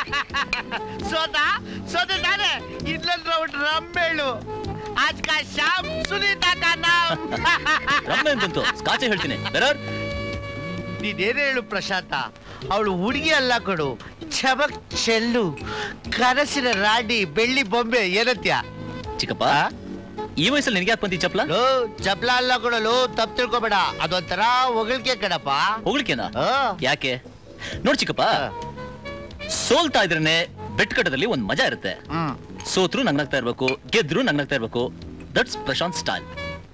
सोता ताने इल्लल रौंड रम्मेळु आज का शाम सुनीता का नाम ರಮ್ಯ ಅಂತಂತು ಸ್ಕಾಚೆ ಹೇಳ್ತೀನಿ ಬೇರರ್ ನೀನೇನು ಹೇಳು ಪ್ರಶಾಂತ ಅವಳು ಹುಡುಗಿ ಅಲ್ಲ ಕೊಡು ಚಮಕ್ ಚೆಲ್ಲು ಕನಸಿನ ರಾಣಿ ಬೆಳ್ಳಿ ಬೊಂಬೆ ಏನತ್ಯ ಚಿಕ್ಕಪ್ಪ ಈ ವಯಸ್ಸಲ್ಲಿ ನಿನಗೆ ಯಾಕೆ ಬಂದಿ ಚಪ್ಲ ಚಪ್ಲ ಅಲ್ಲ ಕೊಡಲು ತಪ್ಪು ತಿಳ್ಕೊಬೇಡ ಅದೊಂಥರ ಹೊಗಳಿಕೆ ಕಣಪ್ಪ ಹೊಗಳಿಕೆನಾ ಯಾಕೆ ನೋಡ್ ಚಿಕ್ಕಪ್ಪ ಸೋಲ್ತಾ ಇದ್ರೇನೆ ಬೆಟ್ ಕಟ್ಟದಲ್ಲಿ ಒಂದ್ ಮಜಾ ಇರುತ್ತೆ ಸೋತ್ರು ನಗ್ನಾಗ್ತಾ ಇರ್ಬೇಕು ಗೆದ್ರು ನಗ್ನಾಗ್ತಾ ಇರ್ಬೇಕು ದಟ್ಸ್ ಪ್ರಶಾಂತ್ ಸ್ಟೈಲ್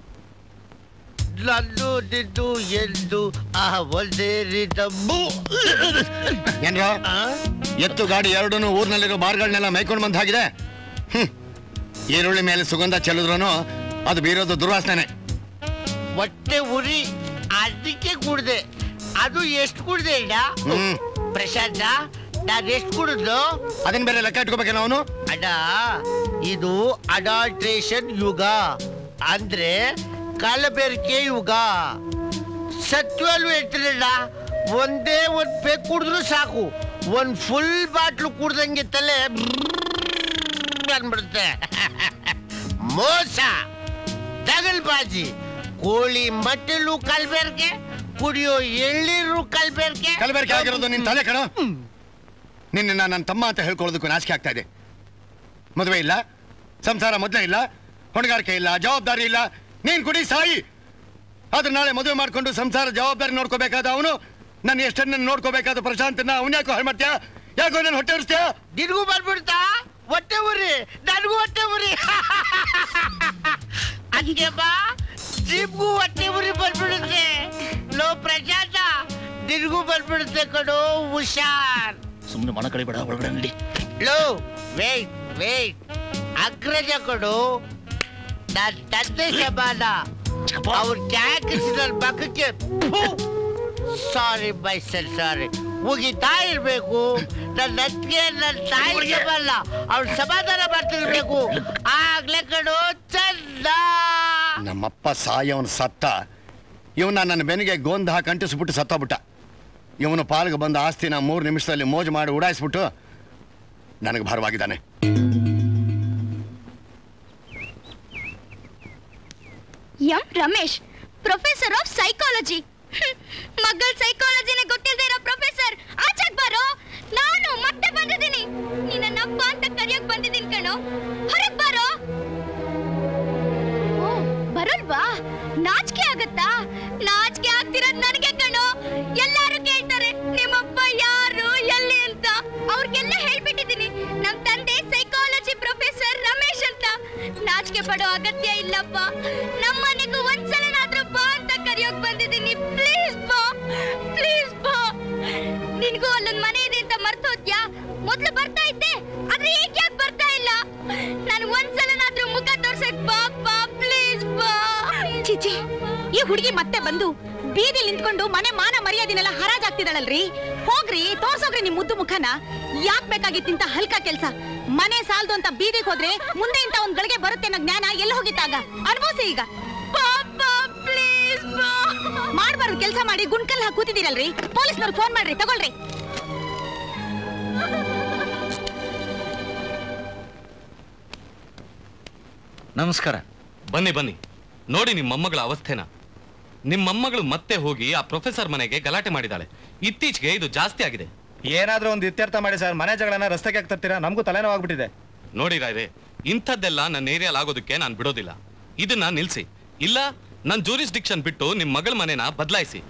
ನನ್ನು ನಿದ್ದು ಎಂದು ಒಂದೇ ಏನ್ರ ಎತ್ತು ಗಾಡಿ ಎರಡೂ ಊರ್ನಲ್ಲಿರೋ ಬಾರ್ಗಳನ್ನೆಲ್ಲ ಮೈಕೊಂಡ್ ಬಂದಾಗಿದೆ ಈರುಳ್ಳಿ ಮೇಲೆ ಸುಗಂಧ ಚೆಲ್ಲಿದ್ರು ಅದು ಬೀರೋದು ದುರ್ವಾಸನೆ ಹೊಟ್ಟೆ ಉರಿ ಅದಕ್ಕೆ ಕುಡ್ದೆ ಅದು ಎಷ್ಟು ಕುಡ್ದೆ ಇಲ್ಲ ಪ್ರಶಾಂತ ನಾನು ಎಷ್ಟು ಕುಡಿದ್ದು ಅದನ್ನ ಬೇರೆ ಲೆಕ್ಕ ಇಟ್ಕೋಬೇಕೇನೋ ಅವನು ಅಡ ಇದು ಅಡಾಲ್ಟ್ರೇಷನ್ ಯುಗ ಅಂದ್ರೆ ಕಲಬೆರಕೆ ಯುಗ ಸತ್ವಲ್ವ ಹೇಳ್ತಿರಲ್ಲ ಒಂದೇ ಒಂದ್ ಪೇಕ್ ಕುಡಿದ್ರು ಸಾಕು ಒಂದ್ ಫುಲ್ ಬಾಟ್ಲು ಕುಡ್ದಂಗೆ ತಲೆ ಅನ್ಬಿಡುತ್ತೆ ಮೋಸ ದಗಲ್ಬಾಜಿ ಕೋಳಿ ಮಟ್ಟಲು ಕಲ್ಬೆರ್ಕೆ ಕುಡಿಯೋ ಎಳ್ಳೀರು ಕಲ್ಬೆರ್ಕೆ ಆಗಿರೋದು ನಿನ್ ತಲೆ ಕಣ ನಿನ್ನ ನನ್ನ ತಮ್ಮ ಅಂತ ಹೇಳ್ಕೊಳ್ಳೋದಕ್ಕೂ ನಾಚಿಕೆ ಆಗ್ತಾ ಇದೆ ಮದುವೆ ಇಲ್ಲ ಸಂಸಾರ ಮೊದಲೇ ಇಲ್ಲ ಹೊಣೆಗಾರಿಕೆ ಇಲ್ಲ ಜವಾಬ್ದಾರಿ ಇಲ್ಲ ನೀನ್ ಕುಡಿ ಸಾಯಿ ಆದ್ರೆ ನಾಳೆ ಮದುವೆ ಮಾಡ್ಕೊಂಡು ಸಂಸಾರ ಜವಾಬ್ದಾರಿ ನೋಡ್ಕೋಬೇಕಾದ ಅವನು ನನ್ನ ಎಷ್ಟನ್ನ ನೋಡ್ಕೋಬೇಕಾದ ಪ್ರಶಾಂತನ ಅವನ್ ಯಾಕೋ ಹಾಳು ಮಾಡ್ತೀಯಾ ಯಾಕೋ ನನ್ನ ಹೊಟ್ಟೆ ಉರಿಸ್ತೀಯಾ ನಿನಗೂ ಬರ್ಬಿಡ್ತಾ ಹೊಟ್ಟೆ ಉರಿ ನನಗೂ ಹೊಟ್ಟೆ ಉರಿ ಅದಕ್ಕೆ ಬಾ ಜಿಮ್ಗೂ ಹೊಟ್ಟೆ ಉರಿ ಬರ್ಬಿಡುತ್ತೆ ಲೋ ಪ್ರಶಾಂತ ನಿನಗೂ ಬರ್ಬಿಡುತ್ತೆ ಕಣೋ ಹುಷಾರ್ ಸುಮ್ಮನೆ ಮನ ಕಳಿಬೇಡ ಒಳಗಡೆ ನಡಿ ಲೋ ವೇಟ್ ಅಗ್ರಜ ಕೊಡು ನನ್ನ ತಂದೆ ಸಮಾನ ಅವ್ರ ಕ್ಯಾಕಿಸಿದ ಪಕ್ಕಕ್ಕೆ ಸಾರಿ ಬೈ ಸರ್ ಸಾರಿ ಮುಗಿತಾ ಇರ್ಬೇಕು ನನ್ನ ಅತ್ತಿಗೆ ನನ್ನ ತಾಯಿ ಸಮಾನ ಅವ್ರ ಸಮಾಧಾನ ಮಾಡ್ತಿರ್ಬೇಕು ಆಗ್ಲೇ ಕಡು ಚಂದ ನಮ್ಮಪ್ಪ ಸಾಯವನ್ ಸತ್ತ ಇವನ ನನ್ನ ಬೆನ್ನಿಗೆ ಗೋಂದ ಕಂಟಿಸ್ಬಿಟ್ಟು ಸತ್ತೋಗ್ಬಿಟ್ಟ ಇವನು ಪಾಲ್ಗೆ ಬಂದ ಆಸ್ತಿನ 3 ನಿಮಿಷದಲ್ಲಿ ಮೋಜು ಮಾಡಿ ಉಡಾಯಿಸ್ಬಿಟ್ಟು ನನಗೆ ಭಾರವಾಗಿದ್ದಾನೆ M Ramesh professor of psychology ಮಗಳ ಸೈಕಾಲಜಿನೇ ಗೊತ್ತಿಲ್ಲದೆ ಇರೋ ಪ್ರೊಫೆಸರ್ ಆಚೆಗೆ ಬಾರೋ ನಾನು ಮತ್ತೆ ಬಂದಿದ್ದೀನಿ ನಿನ್ನಪ್ಪ ಅಂತ ಕರೆಯಕ್ ಬಂದಿದ್ದೀನಿ ಕಣೋ ಹೊರಗೆ ಬಾರೋ ಬರಲ್ವಾ ನಾಚಿಕೆ ಆಗತ್ತಾ ನಾಚಿಕೆ ಆಗ್ತಿರೋದು ನನಗೆ ಕಣೋ ಎಲ್ಲಾರು ಕೇಳ್ತಾರೆ ನಿಮ್ಮಪ್ಪ ಯಾರು ಎಲ್ಲಿ ಅಂತ ಅವ್ರಿಗೆಲ್ಲ ಹೇಳ್ಬಿಟ್ಟಿದ್ದೀನಿ ನಮ್ ತಂದೆ ಸೈಕಾಲಜಿ ಪ್ರೊಫೆಸರ್ ರಮೇಶ್ ಅಂತ ನಾಚಿಕೆ ಪಡೋ ಅಗತ್ಯ ಇಲ್ಲಪ್ಪ ನಮ್ಮನೆಗೂ ಒಂದ್ಸಲನಾದ್ರೂ ಬಾ ಅಂತ ಕರೆಯೋಕ್ ಬಂದಿದ್ದೀನಿ ಪ್ಲೀಸ್ ಬಾ ನಿನ್ಗೂ ಅಲ್ಲೊಂದ್ ಮನೆ ಇದೆ ಅಂತ ಮರ್ತೋದ್ಯಾ ಮೊದ್ಲು ಬರ್ತಾ ಇದ್ದೆ ಆದ್ರೆ ಈಗ ಯಾಕೆ ಬರ್ತಾ ಇಲ್ಲ ನಾನು ಒಂದ್ಸಲನಾದ್ರೂ ಮುಖ ತೋರ್ಸಕ್ ಬಾ ಪ್ಲೀಸ್ ಬಾ ಚಿಚಿ ಈ ಹುಡುಗಿ ಮತ್ತೆ ಬಂದು ಬೀದಿಲಿ ನಿಂತ್ಕೊಂಡು ಮನೆ ಮಾನ ಮರ್ಯಾದಿನೆಲ್ಲ ಹರಾಜಾಗ್ತಿದಾಳಲ್ರಿ ಹೋಗ್ರಿ ತೋರ್ಸೋಗ್ರಿ ನಿಮ್ ಮುದ್ದು ಮುಖನ ಯಾಕ್ ಬೇಕಾಗಿತ್ತಿಂತ ಹಲ್ಕ ಕೆಲ್ಸ ಮನೆ ಸಾಲ್ದು ಅಂತ ಬೀದಿಗೆ ಹೋದ್ರೆ ಮುಂದೆ ಇಂತ ಒಂದ್ ಗಳಿಗೆ ಬರುತ್ತೆ ಅನ್ನೋ ಜ್ಞಾನ ಎಲ್ಲ ಹೋಗಿತ್ತಾಗ ಅನುಭವಿಸಿ ಈಗ ಮಾಡ್ಬಾರ್ದು ಕೆಲ್ಸ ಮಾಡಿ ಗುಂಡ್ಕಲ್ ಹಾಕಿ ಕೂತಿದ್ದೀರಲ್ರಿ ಪೊಲೀಸ್ನವ್ರು ಫೋನ್ ಮಾಡ್ರಿ ತಗೊಳ್ರಿ ನಮಸ್ಕಾರ ಬನ್ನಿ ನೋಡಿ ನಿಮ್ಮ ಮೊಮ್ಮಗಳ ಅವಸ್ಥೆನ ನಿಮ್ಮ ಮೊಮ್ಮಗಳು ಮತ್ತೆ ಹೋಗಿ ಆ ಪ್ರೊಫೆಸರ್ ಮನೆಗೆ ಗಲಾಟೆ ಮಾಡಿದಾಳೆ ಇತ್ತೀಚೆಗೆ ಇದು ಜಾಸ್ತಿ ಆಗಿದೆ ಏನಾದ್ರೂ ಒಂದು ಇತ್ಯರ್ಥ ಮಾಡಿ ಸರ್ ಮನೆ ಜಗಳನ್ನ ರಸ್ತೆಗೆ ಹಾಕ್ತಿರ್ತೀರಾ ನಮಗೂ ತಲೆನೋವಾಗ್ಬಿಟ್ಟಿದೆ ನೋಡಿ ರಾಯ್ರೆ ಇಂಥದ್ದೆಲ್ಲ ನನ್ನ ಏರಿಯಾಲ್ ಆಗೋದಕ್ಕೆ ನಾನು ಬಿಡೋದಿಲ್ಲ ಇದನ್ನ ನಿಲ್ಸಿ ಇಲ್ಲ ನನ್ನ ಜೂರಿಸ್ಡಿಕ್ಷನ್ ಬಿಟ್ಟು ನಿಮ್ಮ ಮಗಳ ಮನೆನ ಬದಲಾಯಿಸಿ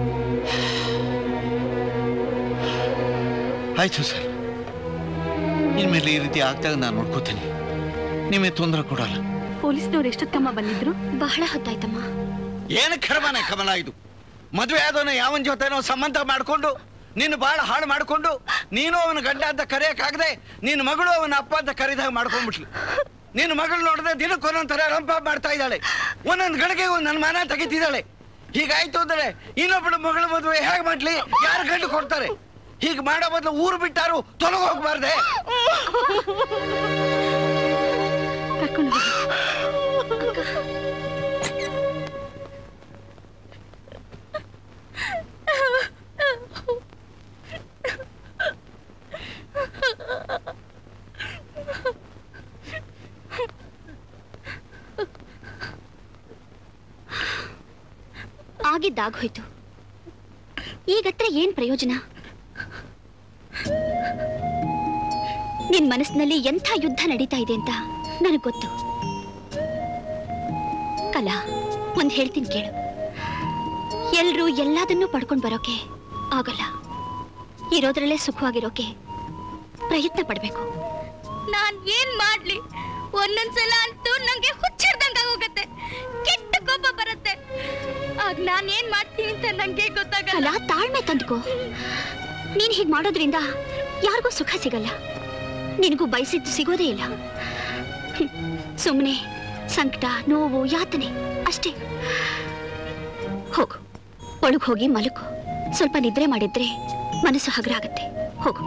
ಆಯ್ತು ಸರ್ ಇನ್ಮೇಲೆ ಈ ರೀತಿ ಆಗ್ತಾಗ ನಾನು ನೋಡ್ಕೋತೀನಿ ನಿಮಗೆ ತೊಂದರೆ ಕೊಡಲ್ಲ ಪೊಲೀಸ್ನವ್ರು ಎಷ್ಟೊತ್ತಮ್ಮ ಬಂದಿದ್ರು ಬಹಳ ಹೊತ್ತಾಯ್ತಮ್ಮ ಏನು ಕರ್ಮನೆ ಕಮಲ ಇದು ಮದುವೆ ಆದವನ ಯಾವನ್ ಜೊತೆನೋ ಸಂಬಂಧ ಮಾಡ್ಕೊಂಡು ನೀನು ಬಹಳ ಹಾಳು ಮಾಡ್ಕೊಂಡು ನೀನು ಅವನ ಗಂಡ ಅಂತ ಕರೆಯಕ್ಕಾಗದೆ ನಿನ್ನ ಮಗಳು ಅವನ ಅಪ್ಪ ಅಂತ ಕರೆದಾಗ ಮಾಡ್ಕೊಂಡ್ಬಿಟ್ಲು ನಿನ್ನ ಮಗಳು ನೋಡಿದ್ರೆ ದಿನಕ್ಕೊಂದೊಂಥರ ರಂಪ ಮಾಡ್ತಾ ಇದ್ದಾಳೆ ಒಂದೊಂದು ಗಳಿಗೆ ನನ್ನ ಮಾನ ತೆಗಿತಿದ್ದಾಳೆ ಹೀಗಾಯ್ತು ಅಂದ್ರೆ ಇನ್ನೊಬ್ಬಳು ಮಗಳ ಮದುವೆ ಹೇಗೆ ಮಾಡ್ಲಿ ಯಾರು ಗಂಡು ಕೊಡ್ತಾರೆ ಹೀಗೆ ಮಾಡೋ ಬದಲು ಊರು ಬಿಟ್ಟಾರು ತೊಲಗ ಹೋಗ್ಬಾರ್ದೆ ಆಗಿದ್ದಾಗೋಯ್ತು. ಈಗತ್ರ ಏನ್ ಪ್ರಯೋಜನ? ನಿನ್ ಮನಸ್ಸಿನಲ್ಲಿ ಎಂಥ ಯುದ್ಧ ನಡೀತಾ ಇದೆ ಅಂತ ನನಗ್ ಗೊತ್ತು. ಕಲಾ, ಒಂದ್ ಹೇಳ್ತೀನಿ ಕೇಳು. ಎಲ್ರೂ ಎಲ್ಲದನ್ನೂ ಪಡ್ಕೊಂಡ್ ಬರೋಕೆ ಆಗಲ್ಲ. ಇರೋದ್ರಲ್ಲೇ ಸುಖವಾಗಿರೋಕೆ ಪ್ರಯತ್ನ ಪಡ್ಬೇಕು. ನಾನ್ ಏನ್ ಮಾಡ್ಲಿ? ಒಂದೊಂದ್ಸಲ ಅಂತೂ ನಂಗೆ ಹುಚ್ಚಿಡ್ದಂಗ ಹೋಗತ್ತೆ, ಕೆಟ್ಟ ಕೋಪ ಬರುತ್ತೆ. ಆಗ ನಾನ್ ಏನ್ ಮಾಡ್ತೀನಿ ಅಂತ ನಂಗೆ ಗೊತ್ತಾಗಲ್ಲ. ತಾಳ್ಮೆ ತಂದ್ಕೋ. ನೀನ್ ಹೀಗ್ ಮಾಡೋದ್ರಿಂದ ಯಾರಿಗೂ ಸುಖ ಸಿಗಲ್ಲ, ನಿನಗೂ ಬಯಸಿದ್ದು ಸಿಗೋದೇ ಇಲ್ಲ. ಸುಮ್ಮನೆ ಸಂಕಟ, ನೋವು, ಯಾತನೆ ಅಷ್ಟೇ. ಹೋಗು, ಒಳಗ್ ಹೋಗಿ ಮಲಗು. ಸ್ವಲ್ಪ ನಿದ್ರೆ ಮಾಡಿದ್ರೆ ಮನಸ್ಸು ಹಗುರ ಆಗತ್ತೆ. ಹೋಗು.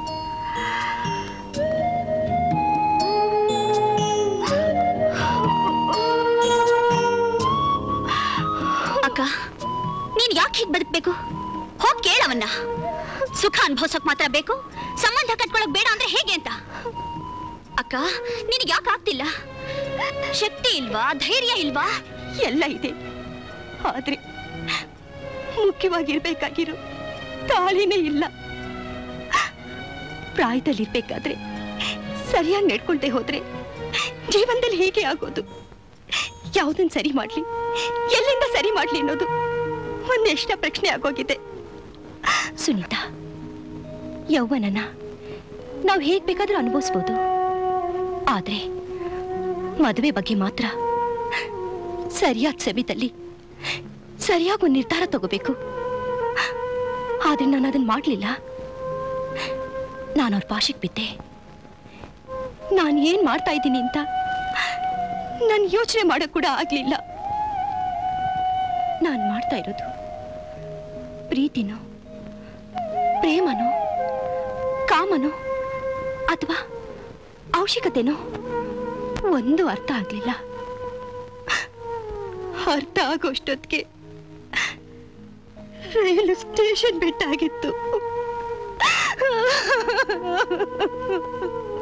ಅಕ್ಕ, ನೀನ್ ಯಾಕೆ ಹೀಗೆ ಬದುಕ್ಬೇಕು? ಹೋಗ್ ಕೇಳವನ್ನ. ಸುಖ ಅನುಭವಿಸೋಕ್ ಮಾತ್ರ ಬೇಕು, ಸಂಬಂಧ ಕಟ್ಕೊಳಕ್ ಬೇಡ ಅಂದ್ರೆ ಹೇಗೆ ಅಂತ. ಅಕ್ಕ, ನಿನಗೆ ಯಾಕೆ ಆಗ್ತಿಲ್ಲ? ಶಕ್ತಿ ಇಲ್ವಾ? ಧೈರ್ಯ ಇಲ್ವಾ? ಎಲ್ಲ ಇದೆ, ಆದ್ರೆ ಮುಖ್ಯವಾಗಿರ್ಬೇಕಾಗಿರೋ ತಾಳಿನೇ ಇಲ್ಲ. ಪ್ರಾಯದಲ್ಲಿರ್ಬೇಕಾದ್ರೆ ಸರಿಯಾಗಿ ನಡ್ಕೊಳ್ದೆ ಹೋದ್ರೆ ಜೀವನದಲ್ಲಿ ಹೇಗೆ ಆಗೋದು? ಯಾವುದನ್ನ ಸರಿ ಮಾಡ್ಲಿ, ಎಲ್ಲಿಂದ ಸರಿ ಮಾಡ್ಲಿ ಅನ್ನೋದು ಒಂದೆಷ್ಟ ಪ್ರಶ್ನೆ ಆಗೋಗಿದೆ. ಸುನೀತಾ, ಯೌವನನ ನಾವು ಹೇಗ್ ಬೇಕಾದ್ರೂ ಅನುಭವಿಸ್ಬೋದು, ಆದ್ರೆ ಮದುವೆ ಬಗ್ಗೆ ಮಾತ್ರ ಸರಿಯಾದ ಸಮಯದಲ್ಲಿ ಸರಿಯಾಗಿ ಒಂದು ನಿರ್ಧಾರ ತಗೋಬೇಕು. ಆದ್ರೆ ನಾನು ಅದನ್ನ ಮಾಡ್ಲಿಲ್ಲ. ನಾನು ಅವ್ರ ಭಾಷೆಗೆ ಬಿದ್ದೆ. ನಾನು ಏನ್ ಮಾಡ್ತಾ ಇದ್ದೀನಿ ಅಂತ ನಾನು ಯೋಚನೆ ಮಾಡಕ್ ಕೂಡ ಆಗ್ಲಿಲ್ಲ. ನಾನು ಮಾಡ್ತಾ ಇರೋದು ಪ್ರೀತಿನೋ, ಪ್ರೇಮನೋ, ಕಾಮನೋ ಅಥವಾ ಅವಶ್ಯಕತೆನೋ ಒಂದು ಅರ್ಥ ಆಗ್ಲಿಲ್ಲ. ಅರ್ಥ ಆಗೋಷ್ಟೊತ್ತಿಗೆ ರೈಲು ಸ್ಟೇಷನ್ ಬಿಟ್ಟಾಗಿತ್ತು.